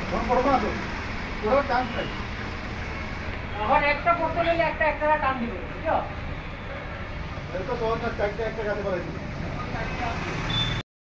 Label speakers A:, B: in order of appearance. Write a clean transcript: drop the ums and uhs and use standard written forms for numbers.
A: এখন একটা করতে গেলে একটা একটা টান দিবে বুঝছো?
B: এটা তো সহজ না, চারটে একটা কাছে করাইছি।